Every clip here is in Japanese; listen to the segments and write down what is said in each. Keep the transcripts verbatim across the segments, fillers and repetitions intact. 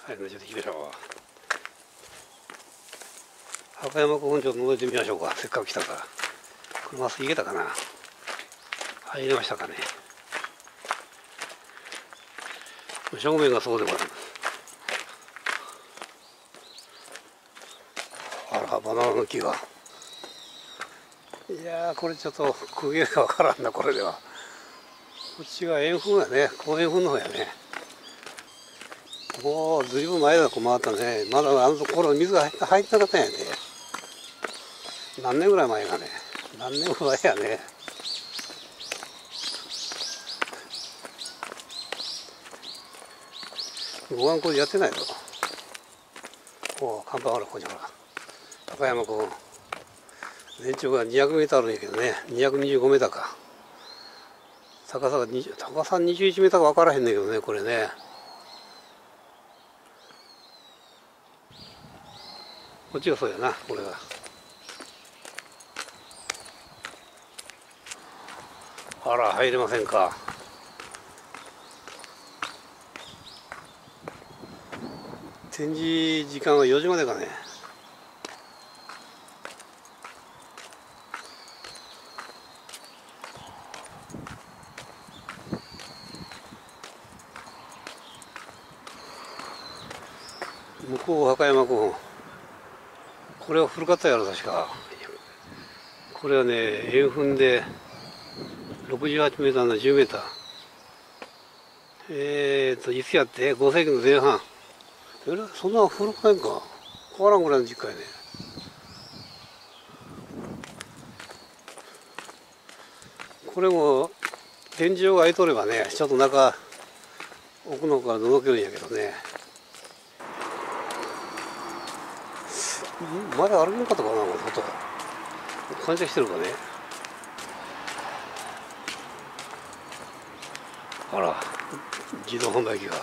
はい、ちょっと行きましょう。箱山古墳ちょっと覗いてみましょうか。せっかく来たから。これまっすぐ行けたかな。入れましたかね。正面がそうでもある。あら、バナナの木が。いやー、これちょっと公家がわからんな、これでは。こっちが円墳やね。この円墳の方やね。もうずいぶん前だと回ったね。まだあの頃水が入ってなかったんやね。何年ぐらい前かね。何年ぐらいやね。護岸工事やってないぞ。おお、看板ある、ここにほら。高山古墳。全長がにひゃくメートルあるんやけどね。にひゃくにじゅうごメートルか。高さがにじゅう、高さにじゅういちメートルか分からへんねんけどね、これね。こっちがそうやな、これが。あら、入れませんか。展示時間はよじまでかね。向こう墓山古墳。これは古かったやろ確か。これはね、円墳でろくじゅうはちメートルのじゅうメートル。えーといつやってご世紀の前半。えらそんな古くないか。変わらんぐらいの実家やね。これも天井が開いとればね、ちょっと中奥の方から覗けるんやけどね。まだ歩けんかったかな、この外。感謝してるかね。あら、自動販売機が。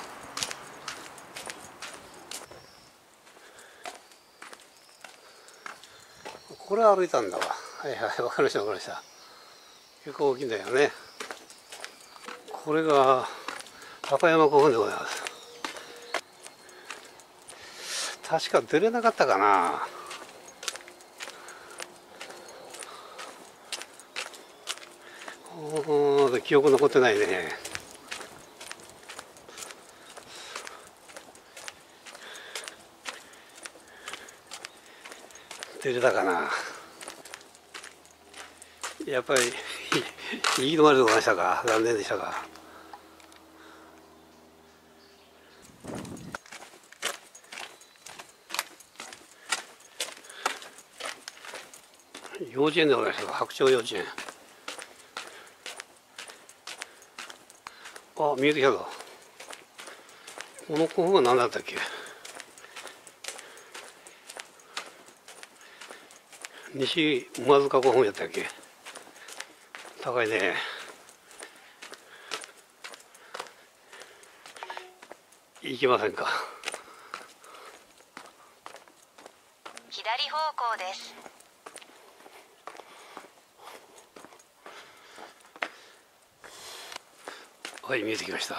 これ歩いたんだわ。はいはい、わかりましたわかりました。結構大きいんだよね。これが高山古墳でございます。確か出れなかったかな。おー、記憶残ってないね。出れたかな。やっぱり行き止まりでございましたか。残念でしたか。幼稚園でございましたか。白鳥幼稚園。あ、見えてきたぞ。この古墳は何だったっけ。西馬塚古墳やったっけ。高いね。行きませんか。 左方向です。 はい、見えてきました。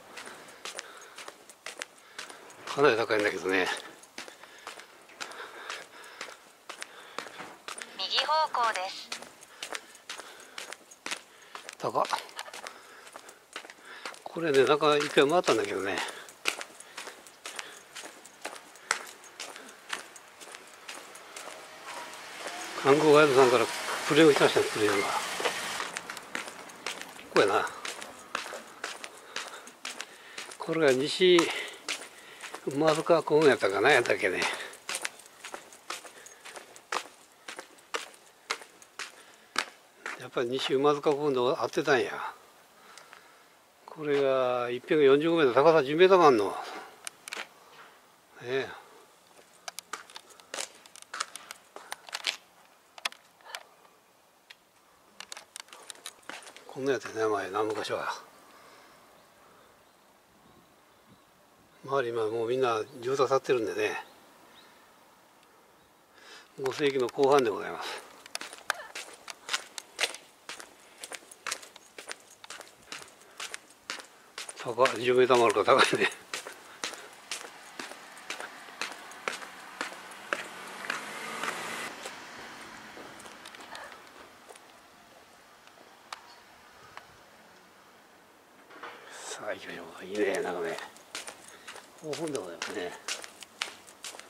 かなり高いんだけどね。 右方向です。 高っ。これね、中一回回ったんだけどね。観光ガイドさんからクレーム来ましたね、クレームが。ここやな。これが西馬塚古墳やったかな、やったっけね。やっぱり西馬塚古墳で合ってたんや。これが一辺がよんじゅうごメートル、高さじゅうメートルもあんの。ねえ。こんなやつやね、前、何昔は。周り今もうみんな住宅建ってるんでね。ご世紀の後半でございます。高い、じゅうメートルもあるから高いね。 行きましょうか。いいね、眺め。ここ本でございますね。